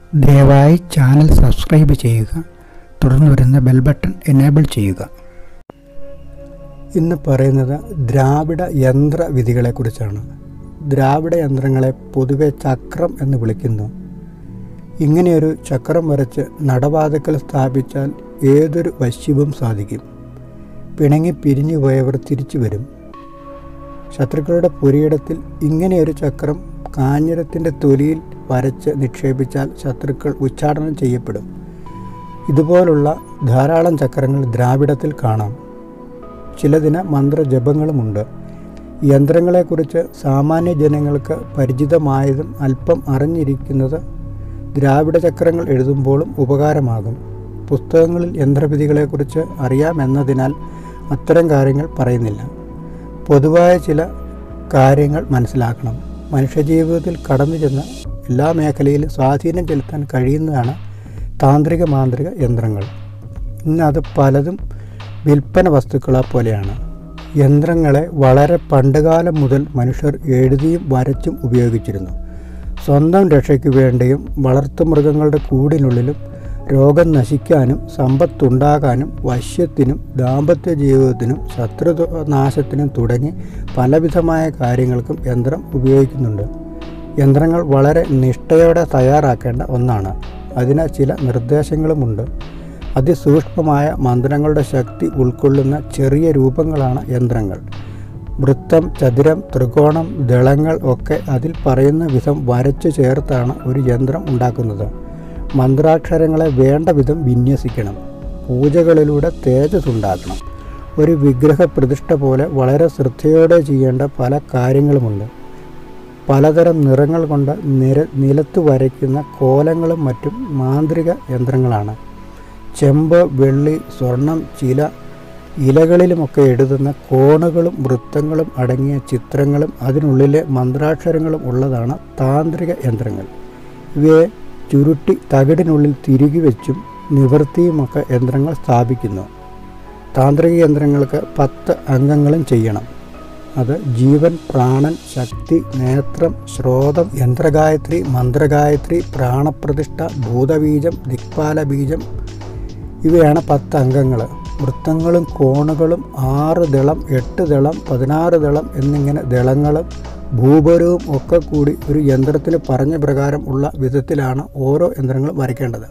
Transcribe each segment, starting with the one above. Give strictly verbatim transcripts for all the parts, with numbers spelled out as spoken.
ദയവായി channel subscribe ചെയ്യുക. തുടർന്ന് വരുന്ന ബെൽ ബട്ടൺ എനേബിൾ ചെയ്യുക. ഇന്ന് പറയുന്നത് ദ്രാവിഡ യന്ത്ര വിധികളെക്കുറിച്ചാണ്. ദ്രാവിഡ യന്ത്രങ്ങളെ പൊതുവെ ചക്രം എന്ന് വിളിക്കുന്നു. ഇങ്ങനെയൊരു ചക്രം വരച്ച് നടവാതിക്കൽ സ്ഥാപിച്ചാൽ ഏതൊരു വശ്യവും സാധിക്കും. പിണങ്ങി പിരിഞ്ഞു പോയവർ തിരിച്ചു വരും. ശത്രുക്കളുടെ പുരയിടത്തിൽ ഇങ്ങനെയൊരു ചക്രം കാഞ്ഞിരത്തിൻ്റെ തൊലിയിൽ വരച്ച് നിക്ഷേപിച്ചാൽ ശത്രുക്കൾ ഉച്ചാടനം ചെയ്യപ്പെടും. ഇതുപോലുള്ള ധാരാളം ചക്രങ്ങൾ ദ്രാവിഡത്തിൽ കാണാം. ചിലതിന് മന്ത്രജപങ്ങളുമുണ്ട്. യന്ത്രങ്ങളെക്കുറിച്ച് സാമാന്യ ജനങ്ങൾക്ക് പരിചിതമായതും അല്പം അറിഞ്ഞിരിക്കുന്നത് ദ്രാവിഡ ചക്രങ്ങൾ എഴുതുമ്പോഴും ഉപകാരമാകും. പുസ്തകങ്ങളിൽ യന്ത്രവിധികളെക്കുറിച്ച് അറിയാമെന്നതിനാൽ അത്തരം കാര്യങ്ങൾ പറയുന്നില്ല. പൊതുവായ ചില കാര്യങ്ങൾ മനസ്സിലാക്കണം. മനുഷ്യജീവിതത്തിൽ കടന്നു ചെന്ന എല്ലാ മേഖലയിലും സ്വാധീനം ചെലുത്താൻ കഴിയുന്നതാണ് താന്ത്രിക മാന്ത്രിക യന്ത്രങ്ങൾ. ഇന്ന് അത് പലതും വിൽപ്പന വസ്തുക്കളെ പോലെയാണ്. യന്ത്രങ്ങളെ വളരെ പണ്ടുകാലം മുതൽ മനുഷ്യർ എഴുതിയും വരച്ചും ഉപയോഗിച്ചിരുന്നു. സ്വന്തം രക്ഷയ്ക്ക് വേണ്ടിയും വളർത്തുമൃഗങ്ങളുടെ കൂടിനുള്ളിലും രോഗം നശിക്കാനും സമ്പത്തുണ്ടാകാനും വശ്യത്തിനും ദാമ്പത്യ ജീവിതത്തിനും ശത്രുനാശത്തിനും തുടങ്ങി പലവിധമായ കാര്യങ്ങൾക്കും യന്ത്രം ഉപയോഗിക്കുന്നുണ്ട്. യന്ത്രങ്ങൾ വളരെ നിഷ്ഠയോടെ തയ്യാറാക്കേണ്ട ഒന്നാണ്. അതിന് ചില നിർദ്ദേശങ്ങളുമുണ്ട്. അതിസൂക്ഷ്മമായ മന്ത്രങ്ങളുടെ ശക്തി ഉൾക്കൊള്ളുന്ന ചെറിയ രൂപങ്ങളാണ് യന്ത്രങ്ങൾ. വൃത്തം, ചതുരം, ത്രികോണം, ദളങ്ങൾ ഒക്കെ അതിൽ പറയുന്ന വിധം വരച്ചു ചേർത്താണ് ഒരു യന്ത്രം ഉണ്ടാക്കുന്നത്. മന്ത്രാക്ഷരങ്ങളെ വേണ്ട വിധം വിന്യസിക്കണം. പൂജകളിലൂടെ തേജസ് ഉണ്ടാക്കണം. ഒരു വിഗ്രഹ പ്രതിഷ്ഠ പോലെ വളരെ ശ്രദ്ധയോടെ ചെയ്യേണ്ട പല കാര്യങ്ങളുമുണ്ട്. പലതരം നിറങ്ങൾ കൊണ്ട് നിര നിലത്ത് വരയ്ക്കുന്ന കോലങ്ങളും മറ്റും മാന്ത്രിക യന്ത്രങ്ങളാണ്. ചെമ്പ്, വെള്ളി, സ്വർണം, ചില ഇലകളിലുമൊക്കെ എഴുതുന്ന കോണുകളും വൃത്തങ്ങളും അടങ്ങിയ ചിത്രങ്ങളും അതിനുള്ളിലെ മന്ത്രാക്ഷരങ്ങളും ഉള്ളതാണ് താന്ത്രിക യന്ത്രങ്ങൾ. ഇവയെ ചുരുട്ടി തകിടിനുള്ളിൽ തിരുകി വെച്ചും നിവൃത്തിയുമൊക്കെ യന്ത്രങ്ങൾ സ്ഥാപിക്കുന്നു. താന്ത്രിക യന്ത്രങ്ങൾക്ക് പത്ത് അംഗങ്ങളും ചെയ്യണം. അത് ജീവൻ, പ്രാണൻ, ശക്തി, നേത്രം, ശ്രോതം, യന്ത്രഗായത്രി, മന്ത്രഗായത്രി, പ്രാണപ്രതിഷ്ഠ, ഭൂതബീജം, ദിക്പാലബീജം ഇവയാണ് പത്ത് അംഗങ്ങൾ. വൃത്തങ്ങളും കോണുകളും ആറ് ദളം, എട്ട് ദളം, പതിനാറ് ദളം എന്നിങ്ങനെ ദളങ്ങളും ഭൂപരവും ഒക്കെ കൂടി ഒരു യന്ത്രത്തിൽ പറഞ്ഞ പ്രകാരം ഉള്ള വിധത്തിലാണ് ഓരോ യന്ത്രങ്ങളും വരയ്ക്കേണ്ടത്.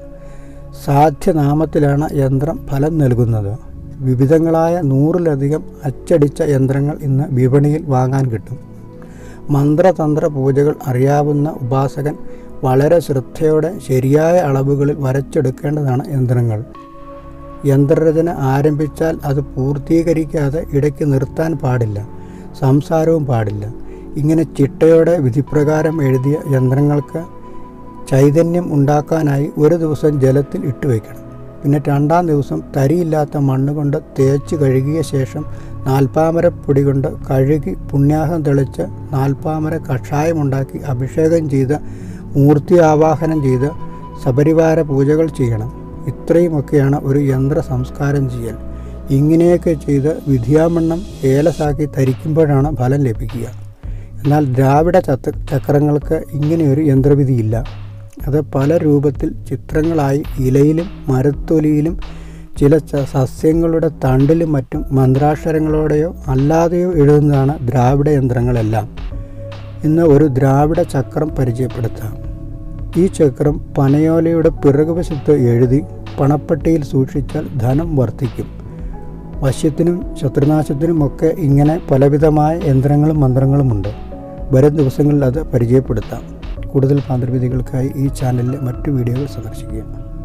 സാധ്യനാമത്തിലാണ് യന്ത്രം ഫലം നൽകുന്നത്. വിവിധങ്ങളായ നൂറിലധികം അച്ചടിച്ച യന്ത്രങ്ങൾ ഇന്ന് വിപണിയിൽ വാങ്ങാൻ കിട്ടും. മന്ത്രതന്ത്ര പൂജകൾ അറിയാവുന്ന ഉപാസകൻ വളരെ ശ്രദ്ധയോടെ ശരിയായ അളവുകളിൽ വരച്ചെടുക്കേണ്ടതാണ് യന്ത്രങ്ങൾ. യന്ത്രരചന ആരംഭിച്ചാൽ അത് പൂർത്തീകരിക്കാതെ ഇടയ്ക്ക് നിർത്താൻ പാടില്ല. സംസാരവും പാടില്ല. ഇങ്ങനെ ചിട്ടയോടെ വിധിപ്രകാരം എഴുതിയ യന്ത്രങ്ങൾക്ക് ചൈതന്യം ഉണ്ടാക്കാനായി ഒരു ദിവസം ജലത്തിൽ ഇട്ടുവയ്ക്കണം. പിന്നെ രണ്ടാം ദിവസം തരിയില്ലാത്ത മണ്ണുകൊണ്ട് തേച്ച് കഴുകിയ ശേഷം നാൽപ്പാമരപ്പൊടി കൊണ്ട് കഴുകി പുണ്യാഹം തെളിച്ച് നാൽപ്പാമര കഷായമുണ്ടാക്കി അഭിഷേകം ചെയ്ത് മൂർത്തി ആവാഹനം ചെയ്ത് സപരിവാര പൂജകൾ ചെയ്യണം. ഇത്രയുമൊക്കെയാണ് ഒരു യന്ത്ര സംസ്കാരം ചെയ്യൽ. ഇങ്ങനെയൊക്കെ ചെയ്ത് വിധിയാമണ്ണം ഏലസാക്കി ധരിക്കുമ്പോഴാണ് ഫലം ലഭിക്കുക. എന്നാൽ ദ്രാവിഡ ചത്ത ചക്രങ്ങൾക്ക് ഇങ്ങനെയൊരു യന്ത്രവിധിയില്ല. അത് പല രൂപത്തിൽ ചിത്രങ്ങളായി ഇലയിലും മരത്തൊലിയിലും ചില സസ്യങ്ങളുടെ തണ്ടിലും മറ്റും മന്ത്രാക്ഷരങ്ങളോടെയോ അല്ലാതെയോ എഴുതുന്നതാണ് ദ്രാവിഡ യന്ത്രങ്ങളെല്ലാം. ഇന്ന് ഒരു ദ്രാവിഡ ചക്രം പരിചയപ്പെടുത്താം. ഈ ചക്രം പനയോലയുടെ പിറകുവശത്ത് എഴുതി പണപ്പെട്ടിയിൽ സൂക്ഷിച്ചാൽ ധനം വർദ്ധിക്കും. വശ്യത്തിനും ശത്രുനാശത്തിനുമൊക്കെ ഇങ്ങനെ പലവിധമായ യന്ത്രങ്ങളും മന്ത്രങ്ങളുമുണ്ട്. വരും ദിവസങ്ങളിൽ അത് പരിചയപ്പെടുത്താം. കൂടുതൽ മാന്ത്രവിധികൾക്കായി ഈ ചാനലിലെ മറ്റു വീഡിയോകൾ സന്ദർശിക്കുക.